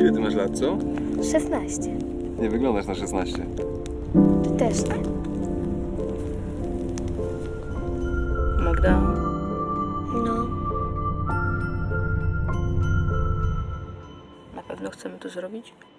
Ile ty masz lat, co? 16. Nie wyglądasz na 16. Ty też nie. Magda? No. Na pewno chcemy to zrobić?